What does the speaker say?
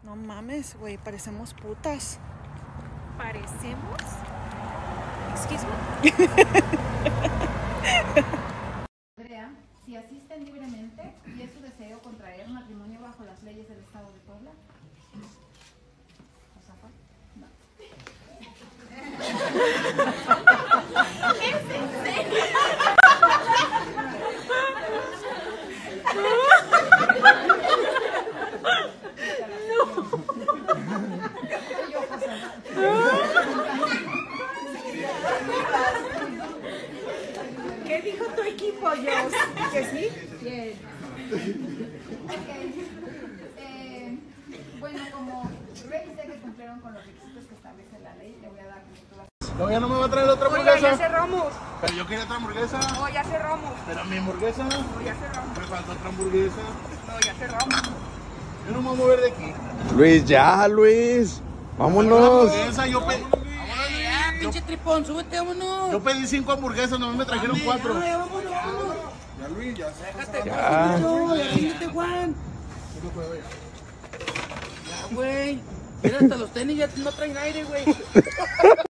No mames, güey, parecemos putas. ¿Parecemos? Excuse me. Andrea, si asisten libremente y es su deseo contraer matrimonio bajo las leyes del Estado de Puebla. ¿Josafa? No. ¿Es en serio? ¿Qué dijo tu equipo, Jos? ¿Que sí? Bien. Bueno, como revisé que cumplieron con los requisitos que establece la ley, le voy a dar todas. No, ya no me va a traer otra Oiga, hamburguesa. ya cerramos. Pero yo quería otra hamburguesa. No, ya cerramos. Pero mi hamburguesa. No, ya cerramos. Me falta otra hamburguesa. No, ya cerramos. Yo no me voy a mover de aquí. Luis, ya, Luis. Una Vámonos. hamburguesa, Pinche tripón, súbete, vámonos. yo pedí 5 hamburguesas, nomás me trajeron 4. Ya, vámonos, vámonos. Ya, Luis, ya. Déjate, Ya. no, ríndete, Juan. Ya, güey. Mira, hasta los tenis ya no traen aire, güey.